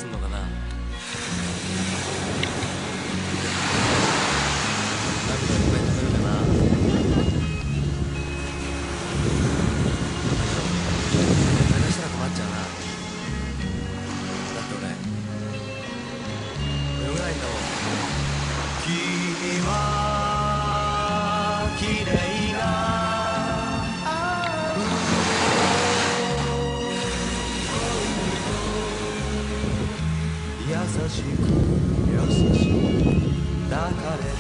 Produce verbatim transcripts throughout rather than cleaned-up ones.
すんのかな。涙いっぱい食べるかな。流したら困っちゃうな。だって俺泳げないんだもん。君は綺麗な優しく優しく抱かれて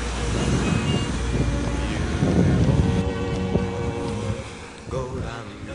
夢をご覧よ。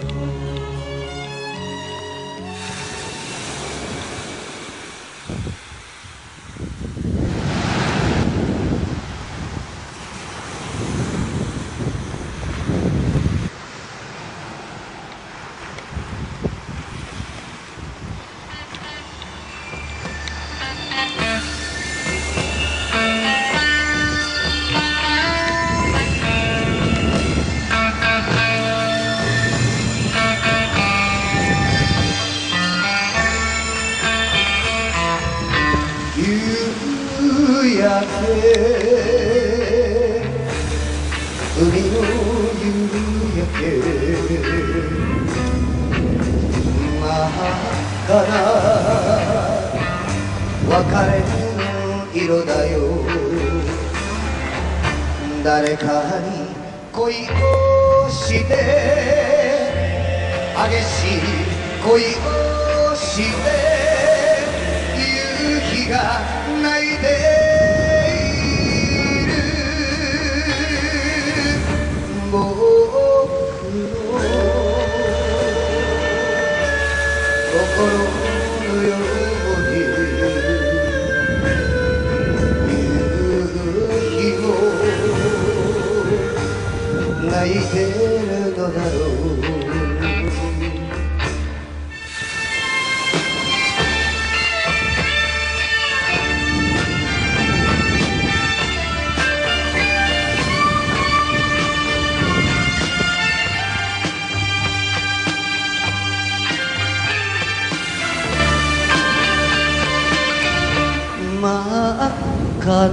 夕焼け海の夕焼け真っ赤な別れの色だよ。誰かに恋をして激しい恋をして夕日が泣いている。僕の心のように夕日も泣いてるのだろう。真っ赤な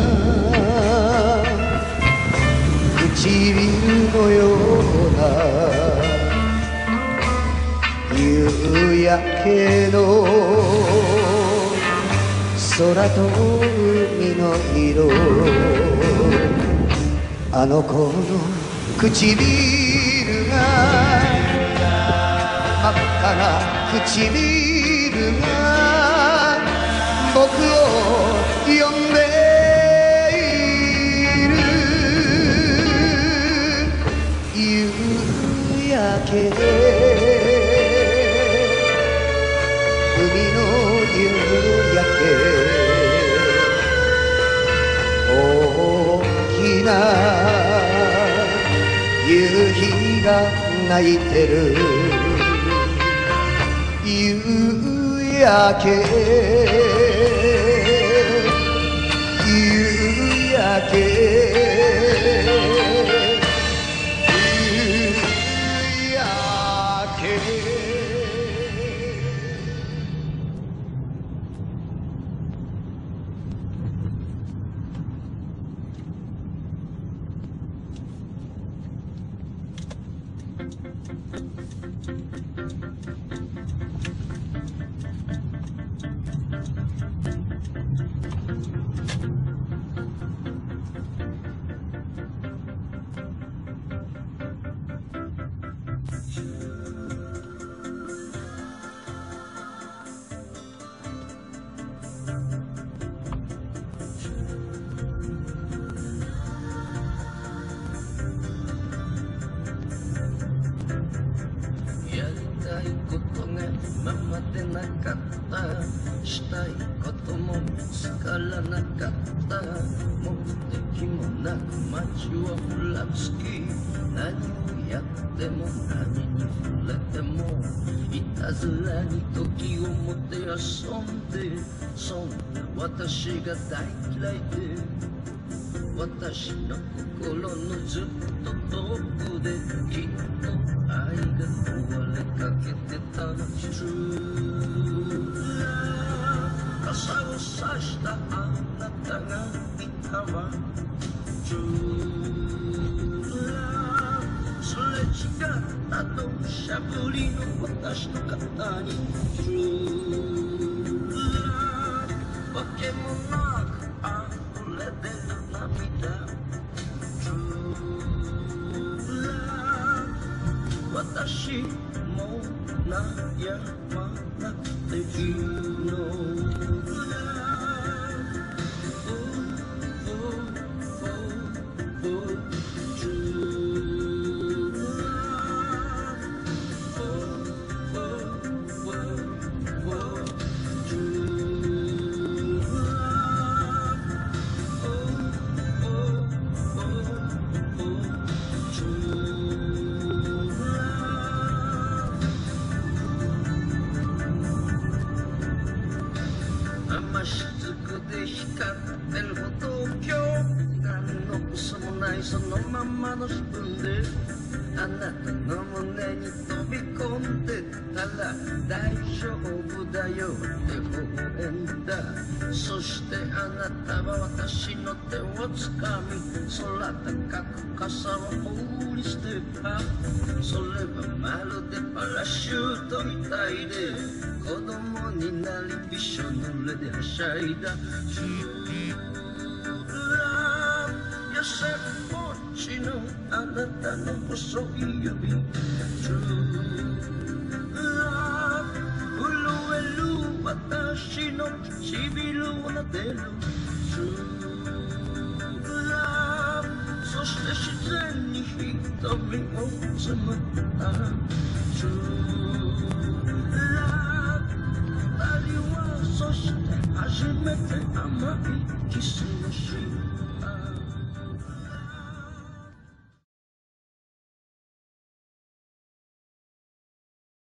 唇のような夕焼けの空と海の色。あの子の唇が真っ赤な唇が僕を呼んでいる。夕焼け海の夕焼け大きな夕日が泣いてる。夕焼け夕焼け夕焼け。今までなかった、したいことも見つからなかった、目的もなく街をふらつき、何をやっても何に触れてもいたずらに時をもて遊んで、そんな私が大嫌いで、私の心のずっと遠くできっと愛が壊れかけてたの True True love すれ違った土砂降りの私の肩に True love わけもなく溢れ出る涙 True love 私も悩まなくていいの 雨しずくで光ってる歩道橋何の嘘もないそのままの自分であなたの胸に飛び込んでたら大丈夫だよって微笑んだそしてあなたは私の手をつかみ空高く傘を放り捨てたそれはまるでパラシュートみたいで子供になりびしょ濡れではしゃいだ True love 痩せっぽっちのあなたの細い指 True love 震える私の唇を撫でる True love そして自然に瞳をつむった Trueそして初めて甘いキスをし